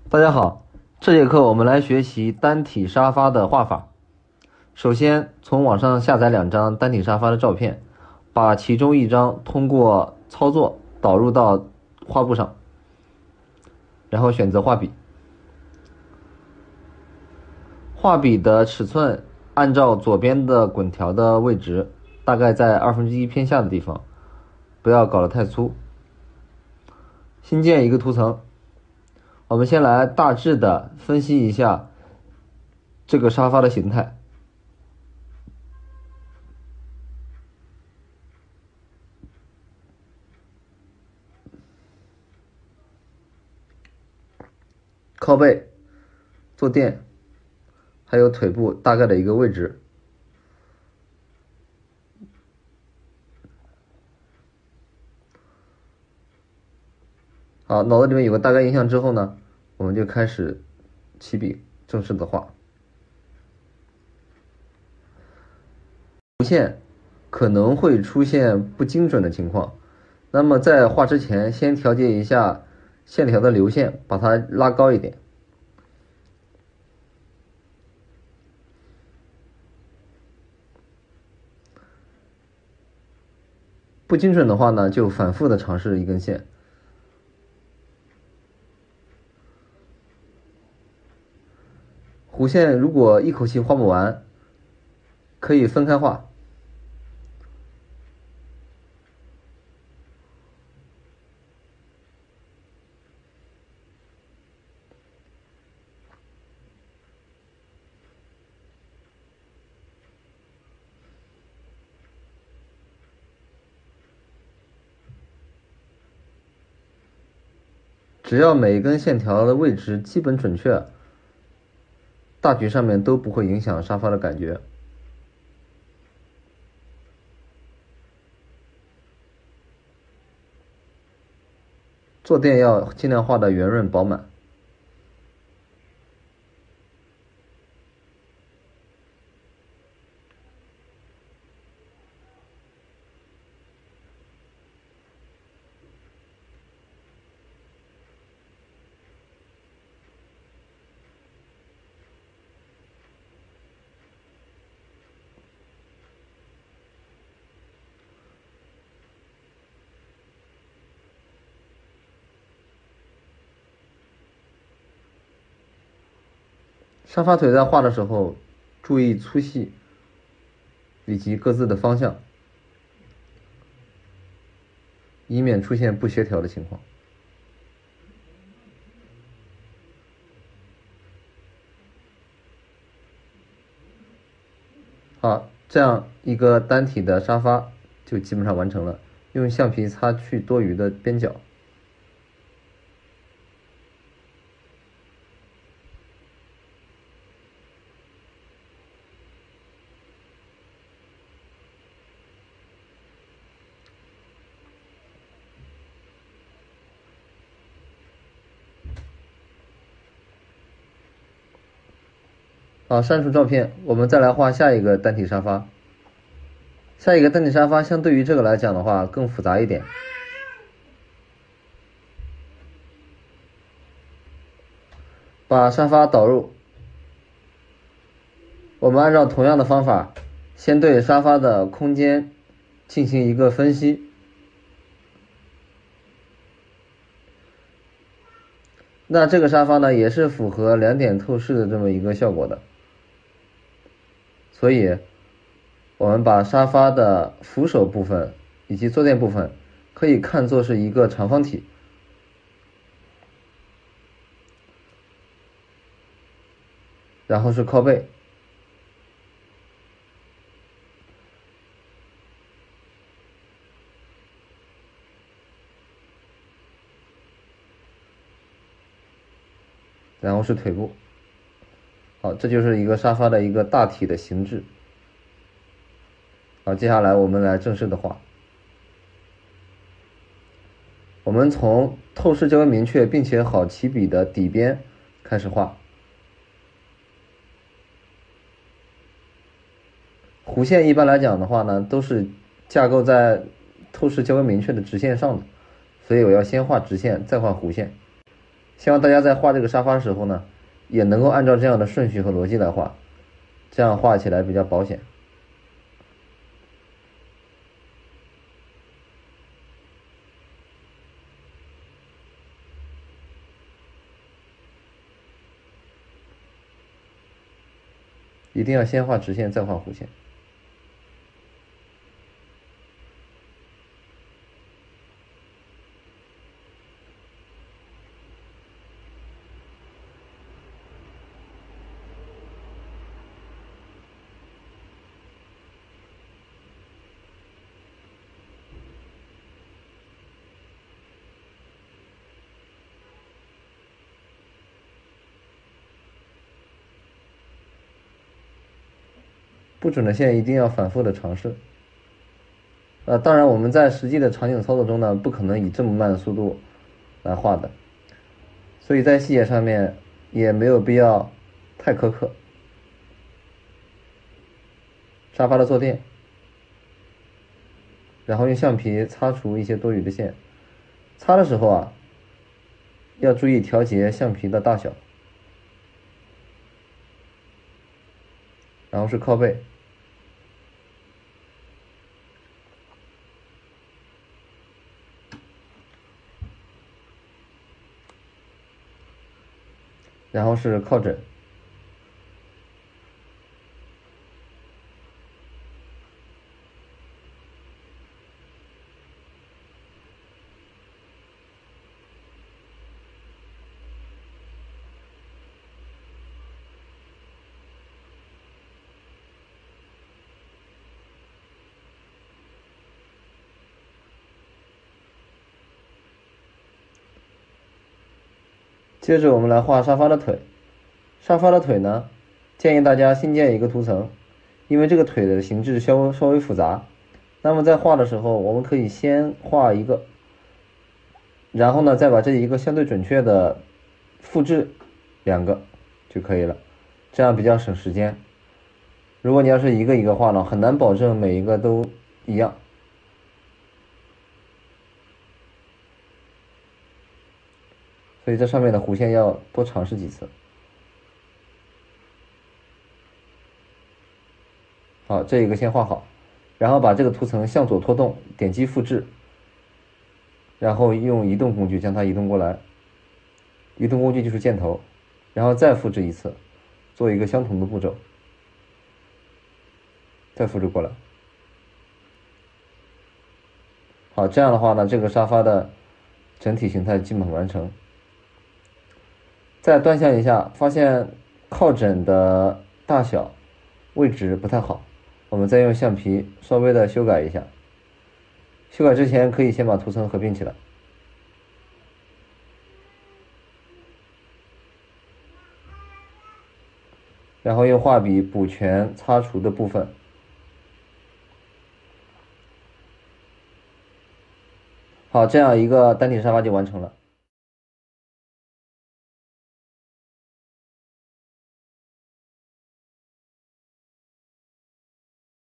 大家好，这节课我们来学习单体沙发的画法。首先，从网上下载2张单体沙发的照片，把其中一张通过操作导入到画布上，然后选择画笔。画笔的尺寸按照左边的滚条的位置，大概在1/2偏下的地方，不要搞得太粗。新建一个图层。我们先来大致的分析一下这个沙发的形态。靠背、坐垫，还有腿部大概的一个位置。好，脑子里面有个大概印象之后呢，我们就开始起笔正式的画。弧线可能会出现不精准的情况，那么在画之前先调节一下线条的流线，把它拉高一点。不精准的话呢，就反复的尝试一根线。弧线如果一口气画不完，可以分开画。只要每一根线条的位置基本准确，大局上面都不会影响沙发的感觉。坐垫要尽量画的圆润饱满。沙发腿在画的时候，注意粗细以及各自的方向，以免出现不协调的情况。好，这样一个单体的沙发就基本上完成了。用橡皮擦去多余的边角。好，删除照片，我们再来画下一个单体沙发。下一个单体沙发相对于这个来讲的话更复杂一点。把沙发导入，我们按照同样的方法，先对沙发的空间进行一个分析。那这个沙发呢，也是符合2点透视的这么一个效果的。所以我们把沙发的扶手部分以及坐垫部分可以看作是一个长方体，然后是靠背，然后是腿部。好，这就是一个沙发的一个大体的形制。好，接下来我们来正式的画。我们从透视较为明确并且好起笔的底边开始画。弧线一般来讲的话呢，都是架构在透视较为明确的直线上的，所以我要先画直线，再画弧线。 希望大家在画这个沙发的时候呢，也能够按照这样的顺序和逻辑来画，这样画起来比较保险。一定要先画直线，再画弧线。不准的线一定要反复的尝试。当然我们在实际的场景操作中呢，不可能以这么慢的速度来画的，所以在细节上面也没有必要太苛刻。沙发的坐垫，然后用橡皮擦除一些多余的线。擦的时候啊，要注意调节橡皮的大小。然后是靠背，然后是靠枕。接着我们来画沙发的腿。沙发的腿呢，建议大家新建一个图层，因为这个腿的形制稍微复杂。那么在画的时候，我们可以先画一个，然后呢再把这一个相对准确的复制2个就可以了，这样比较省时间。如果你要是一个一个画呢，很难保证每一个都一样。所以这上面的弧线要多尝试几次。好，这一个先画好，然后把这个图层向左拖动，点击复制，然后用移动工具将它移动过来。移动工具就是箭头，然后再复制一次，做一个相同的步骤，再复制过来。好，这样的话呢，这个沙发的整体形态基本完成。再端详一下，发现靠枕的大小位置不太好，我们再用橡皮稍微的修改一下。修改之前可以先把图层合并起来，然后用画笔补全擦除的部分。好，这样一个单体沙发就完成了。